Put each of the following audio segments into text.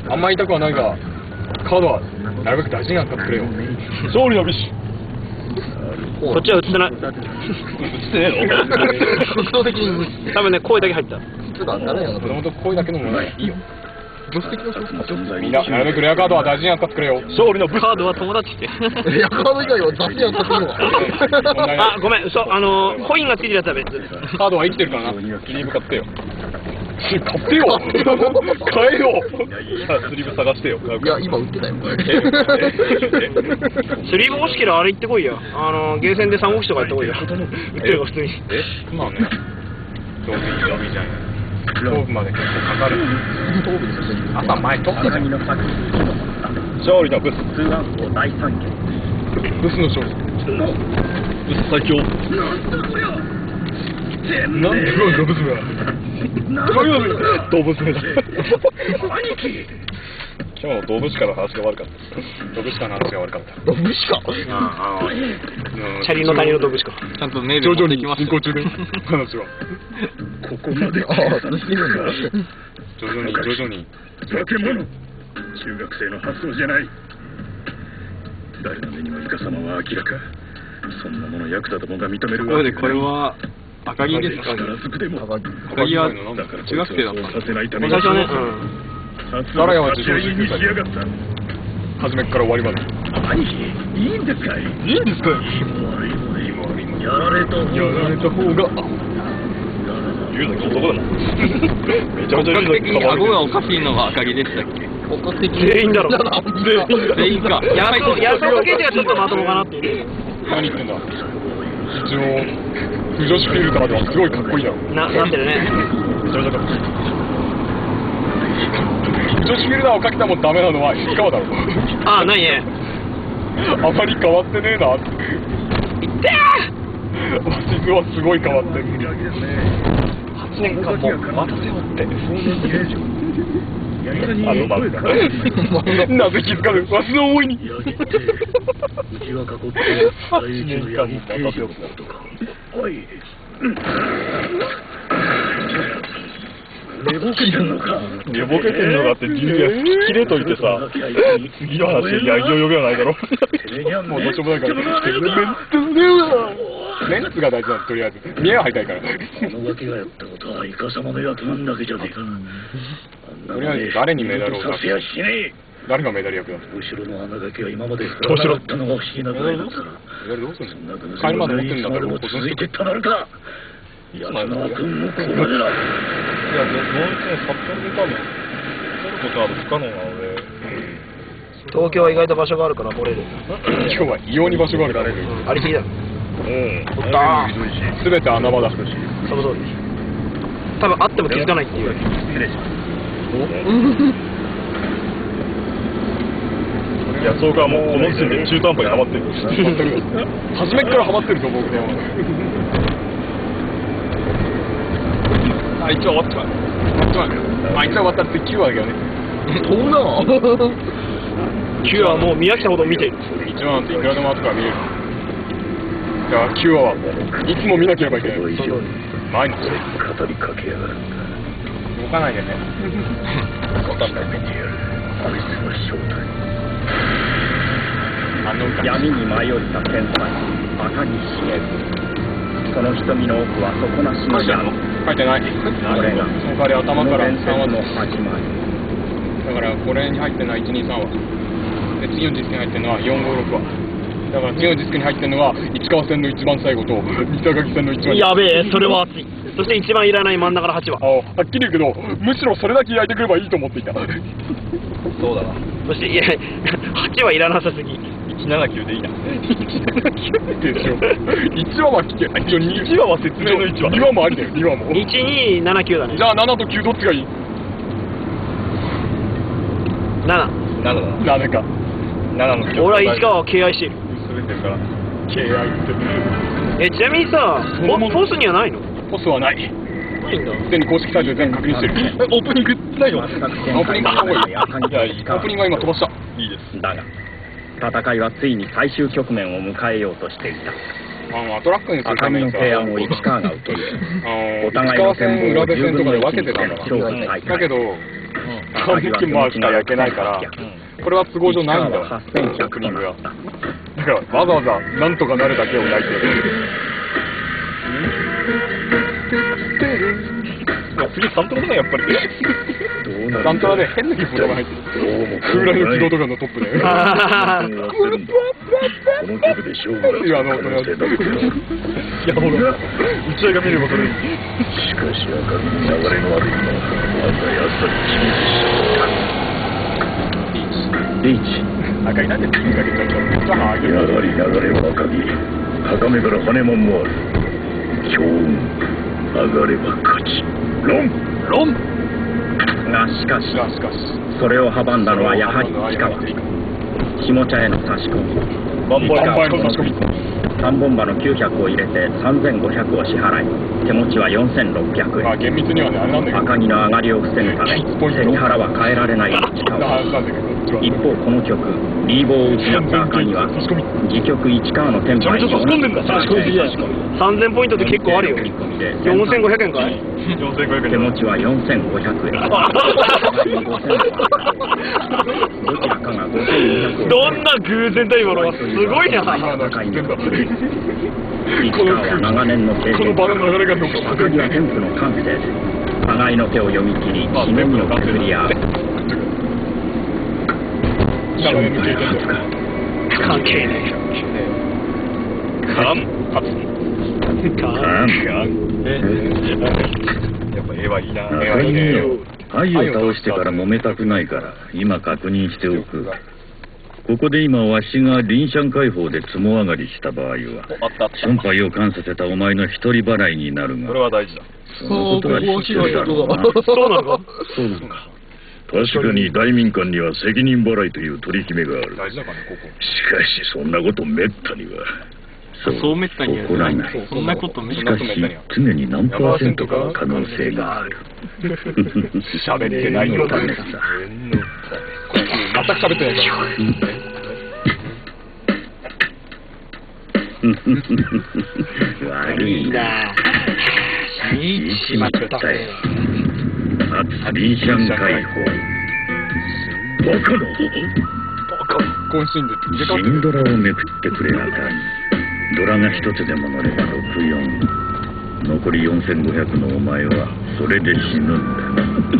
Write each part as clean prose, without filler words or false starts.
あんま言いたくはないが、カードはなるべく大事に扱ってくれよ。勝利の美酒。 こっちは映ってない。 映ってねえの？ 自動的に多分ね、声だけ入った。 つがならんやん。 もともと声だけのものはいいよ。 助手席の商品でしょ。 みんな、なるべくレアカードは大事に扱ってくれよ。勝利の武士。 カードは友達って。 いや、カード以外は雑に扱ってるわ。 あ、ごめん、嘘。コインがついてるやつは別。 カードは生きてるからな。スリーブ買ってよ。買ってよ。買えよ。スリーブ探してよ。 いや、今売ってたよ。 スリーブ欲しければあれ行ってこいよ。ゲーセンで三国志とか行ってこいよ。売ってるよ、普通に。 まあね。どうせいいじゃん。頭部まで結構かかる。 頭部ですよ。 朝前取ってたよ。勝利のブス。ブスの勝利。ブス最強。なんで動物めだ。動物めだ。今日の動物からの話が悪かった。動物からの話が悪かった。 動物か。 チャリの谷の動物か。 ちゃんとメール徐々に持ってきました進行中で話は。 ここまで。ああ、楽しんでるんだ。 徐々に。 化け物。中学生の発想じゃない。誰の目にもイカ様は明らか。そんなものヤクザどもが認めるわけこれは赤木ですかね。赤木は中学生だったんです。 させないために最初はね、 ガラヤは自称19歳。初めから終わりまで。 兄貴、いいんですかい？ いいんですか？ やられた方が。言うの聞いたことだな。めちゃめちゃ言うの。 顎がおかしいのが赤木でしたっけ？ 本格的全員だろ。 全員か。 安岡刑事がちょっとまともかなっていう。 何言ってんだ。一応不女子フィルターではすごいかっこいいだろ。 なってるね。 めちゃめちゃかっこいい。不女子フィルターをかけたもダメなのは石川だろ。 ああ、ないね。 あまり変わってねえなって。 いってー。 わしずはすごい変わってる。8年間も待たせろって。あの漫画。なぜ気づかぬわしの思いに。8年間も待たせろって。 おい。寝ぼけてんのか。 寝ぼけてんのかって理由が切れといてさ、次の話でヤギを呼べはないだろ。もうどうしようもないから。メンツが大事なんです、とりあえず。見えは張りたいから。 このガキがやったことはイカ様の役なんだけじゃねえか。 とりあえず誰にメダルを出す？ させやしねえ。 誰がメダル役だ？ 後ろの穴がけは今まで振らなかったのが不思議なぐらいだったら。 メダルどうするの？帰るまで持ってんだからもう続いてったなるか。やつの君もここまでだ。 いや、どうせ発展で多分取ることは不可能なので。 東京は意外と場所があるから来れる。 今日は異様に場所があるから。 ありすぎだ。 おったー。すべて穴場だ。 その通り。多分あっても気づかないっていう。 いや、そうか、もうこの時点で中途半端にハマってる。初めからハマってると思うね。あいつは終わっちまう。あいつは終わったら次9話だけどね。 飛ぶなぁ。 9話はもう見飽きたほど見てる。 1話なんていくらでも後から見れる。だから9話はいつも見なければいけない。毎日語りかけやがる。 動かないでね。わかんない。 こいつの正体。 闇に舞い降りた天才赤木茂。その瞳の奥は底なしの闇。 書いてない。 これがその代わり頭から3話の始まり。 だからこれに入ってるのは1、2、3話。で次のディスクに入ってるのは4、5、6話。だから次のディスクに入ってるのは市川線の一番最後と三坂木線の一番。 やべえ、それは熱い。そして一番いらない真ん中の8話。 はっきり言うけど、むしろそれだけ焼いてくればいいと思っていた。 そうだな。 そしていや8話いらなさすぎ。 179でいいな。179でしょ。1話は聞け。1話は説明の1話。2話もありだよ、2話も。 1279だね。 じゃあ7と9どっちがいい ？7。 7か。7の9。 俺は市川を敬愛している。 全てから敬愛って。 ちなみにさ、ポスにはないの？ ポスはない。 ないんだ。 すでに公式サイトで全部確認してる。オープニングないの？オープニングの方がいい。オープニングは今飛ばした。いいです。 だが戦いはついに最終局面を迎えようとしていた。 トラックにするためにさ、 赤身の提案を市川が受け入れ、お互い市川の戦線、 法を浦部線とかで十分に分けてたんだ。だけど、 完璧まあしか焼けないから、これは都合上ないんだわ、オープニングが。だからわざわざなんとかなるだけを焼いてる。次サントラだね、やっぱり。サントラで変な曲が入ってる。空来の軌道とかのトップで。 この曲で勝負がつく可能性だけど。 いや、ほら、打ち合いが見ればそれに。 しかし赤城に流れの悪いのは、あんたやっさり決めてしまった。リーチ。 赤いなんでピンが出ちゃったの？ やはり流れは赤城。高めから羽もんもある。強運。上がれば勝ち。ロンがしかしそれを阻んだのはやはり市川。下茶への差し込み、 万倍の差し込み、 3本馬の900を入れて3500を支払い、手持ちは4600円。 まあ厳密にはね、あれなんだけど、 赤城の上がりを防ぐため背に腹は変えられない市川。一方この曲リーボーを失った赤城は自曲市川のテンポに差し込んでんだ。3000ポイントって結構あるよ。4500円かい。 手持ちは4500円。どちらかが5200円。 どんな偶然だ今のは。すごいな。 市川は長年の経験から赤城はテンプの感性で互いの手を読み切りしのぎを削り合う。 長年の経験とか関係ねやっぱ絵はいいな。 愛を倒してから揉めたくないから今確認しておく。ここで今わしが臨シャン解放でつも上がりした場合は損敗を感させたお前の一人払いになるが、 これは大事だ。 そのことは失礼だろうな。 そうなのか。 そうなのか。確かに大民間には責任払いという取り決めがある。 大事だからね、ここ。 しかしそんなことめったには。 そうめったに起こらない。 そんなことめっしたかし常に何パーセントかは可能性がある。 喋ってないのだね。全く喋ってないから。 悪いな。しまったよ。リーシャン解放。バカな。 渾身でシンドラをめくってくれあたり。ドラが一つでも乗れば64。残り4500のお前はそれで死ぬんだ。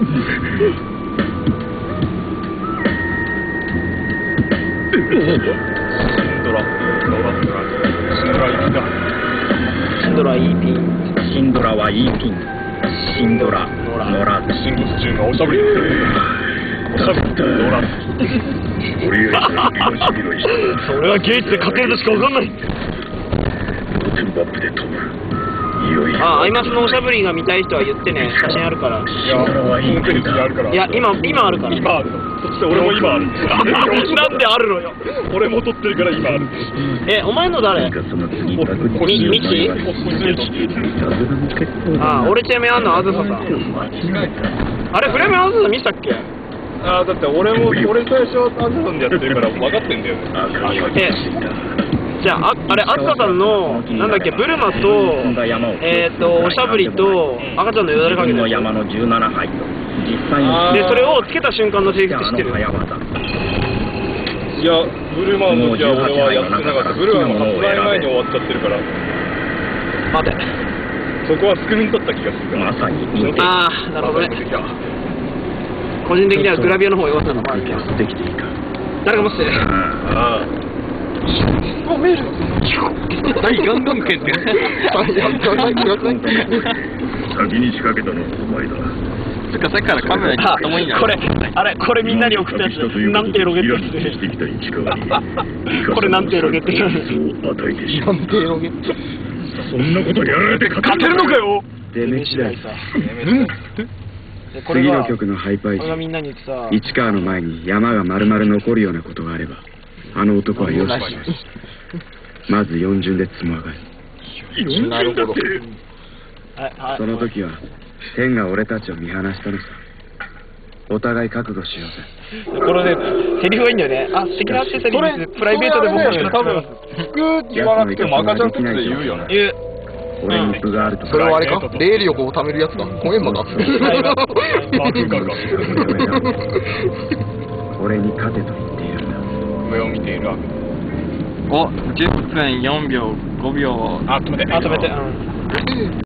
シンドラいいピン。 シンドラはいいピン。シンドラ乗らず。 神仏中がおしゃぶり。おしゃぶり乗らず。 とりあえず命拾いした。 それはゲイツで勝てるとしか分かんない。 テンバップで飛ぶ。いよいよ。 アイマスのおしゃぶりが見たい人は言ってね。写真あるから。 いや、ホームページにあるから。 いや、今あるから。 今あるの。そして俺も今ある。 なんであるのよ。 俺も撮ってるから今ある。 お前の誰？ その次確認ミチ？俺ちなみにあんのあずささん。あれフレームあずさ見せたっけ？ だって俺最初あずささんでやってるから分かってんだよね。じゃあ、あれ、あずささんの、なんだっけ、ブルマと、おしゃぶりと、赤ちゃんのよだれかけの山の17杯と、実際に。 で、それをつけた瞬間のセリフって知ってる？ いや、ブルマの時は俺はやってなかった。ブルマも発売前に終わっちゃってるから。 待て。 そこはスクリーン取った気がするから。 まさに。 なるほどね。個人的にはグラビアの方が良かったのもあるけど。 できていいか。 誰が持ってる？ もうメール大ガンガン剣って先に仕掛けたのはお前だ。 つかさっきからカメラに撮ったもんや。 これみんなに送ったやつ。なんてロケットしてきた市川にこれなんてロケット与えてしまう。 なんてロケット。 そんなことやられて勝てるのかよ。 出目次第さ。次の曲のハイパイ時、市川の前に山が丸々残るようなことがあれば、あの男はよし。まず4巡でつも上がる。 なるほど。 その時は天が俺たちを見放したのさ。お互い覚悟しようぜ。 これね、セリフがいいんだよね。素敵なってセリフプライベートで僕は多分服言わなくても赤ちゃん靴で言うよね。 俺に分があるとそれはあれか霊力を貯めるやつかコエンマか俺に勝てと言っているんだ。 上を見ているわけ。 お、10分4秒5秒。 あ、止めて。 あ、止めて。